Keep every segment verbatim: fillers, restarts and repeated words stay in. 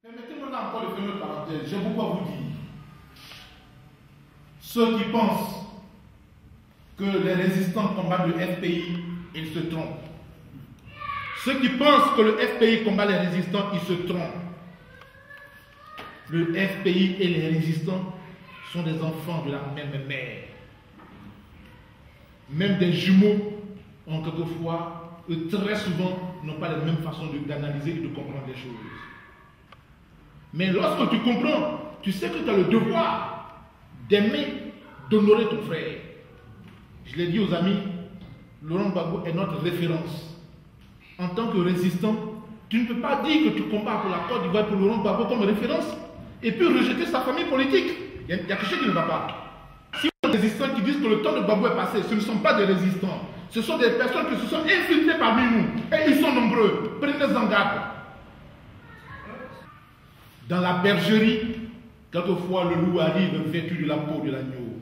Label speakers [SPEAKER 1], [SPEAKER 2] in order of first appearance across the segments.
[SPEAKER 1] Permettez-moi là encore de faire une parenthèse. J'ai beaucoup à vous dire. Ceux qui pensent que les résistants combattent le F P I, ils se trompent. Ceux qui pensent que le F P I combat les résistants, ils se trompent. Le F P I et les résistants sont des enfants de la même mère. Même des jumeaux ont quelquefois, eux, très souvent, n'ont pas la même façon d'analyser et de comprendre les choses. Mais lorsque tu comprends, tu sais que tu as le devoir d'aimer, d'honorer ton frère. Je l'ai dit aux amis, Laurent Gbagbo est notre référence. En tant que résistant, tu ne peux pas dire que tu compares pour la Côte d'Ivoire pour Laurent Gbagbo comme référence et puis rejeter sa famille politique. Il y, y a quelque chose qui ne va pas. Si les résistants qui disent que le temps de Gbagbo est passé, ce ne sont pas des résistants. Ce sont des personnes qui se sont infiltrées parmi nous. Et ils sont nombreux. Prenez-en garde. Dans la bergerie, quelquefois le loup arrive vêtu de la peau de l'agneau.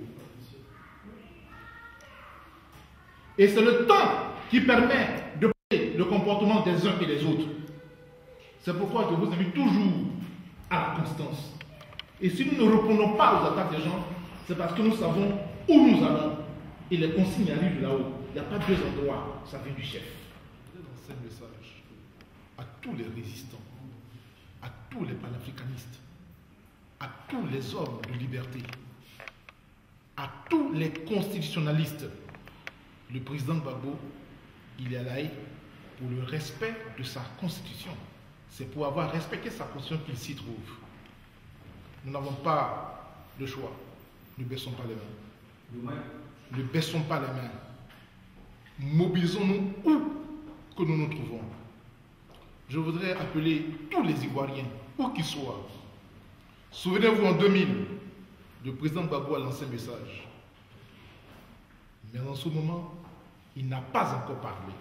[SPEAKER 1] Et c'est le temps qui permet de parler le comportement des uns et des autres. C'est pourquoi je vous invite toujours à la constance. Et si nous ne répondons pas aux attaques des gens, c'est parce que nous savons où nous allons. Et les consignes arrivent de là-haut. Il n'y a pas deux endroits, ça vient du chef.
[SPEAKER 2] Je lance un message à tous les résistants, à tous les panafricanistes, à tous les hommes de liberté, à tous les constitutionnalistes. Le président Gbagbo, il est là pour le respect de sa constitution. C'est pour avoir respecté sa constitution qu'il s'y trouve. Nous n'avons pas le choix. Ne baissons pas les mains. Ne baissons pas les mains. Mobilisons-nous où que nous nous trouvons. Je voudrais appeler tous les Ivoiriens, où qu'ils soient. Souvenez-vous, en deux mille, le président Gbagbo a lancé un message. Mais en ce moment, il n'a pas encore parlé.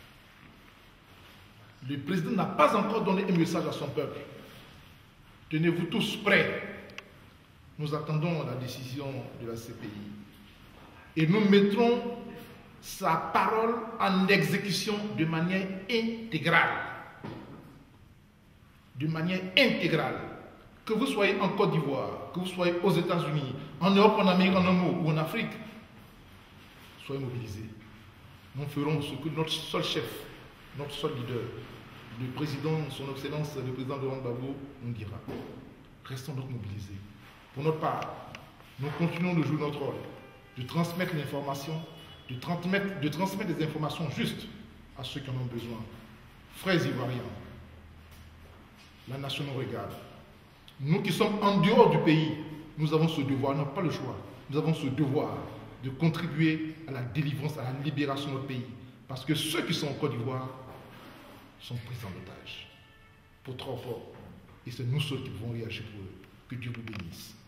[SPEAKER 2] Le président n'a pas encore donné un message à son peuple. Tenez-vous tous prêts. Nous attendons la décision de la C P I. Et nous mettrons sa parole en exécution de manière intégrale. De manière intégrale. Que vous soyez en Côte d'Ivoire, que vous soyez aux États-Unis, en Europe, en Amérique, en Homo ou en Afrique, soyez mobilisés. Nous ferons ce que notre seul chef, notre seul leader, le président, son excellence, le président Laurent Gbagbo, nous dira. Restons donc mobilisés. Pour notre part, nous continuons de jouer notre rôle, de transmettre l'information, de transmettre, de transmettre des informations justes à ceux qui en ont besoin. Frères Ivoiriens, la nation nous regarde. Nous qui sommes en dehors du pays, nous avons ce devoir, non pas le choix, nous avons ce devoir de contribuer à la délivrance, à la libération de notre pays. Parce que ceux qui sont en Côte d'Ivoire sont pris en otage pour trop fort. Et c'est nous seuls qui pouvons réagir pour eux. Que Dieu vous bénisse.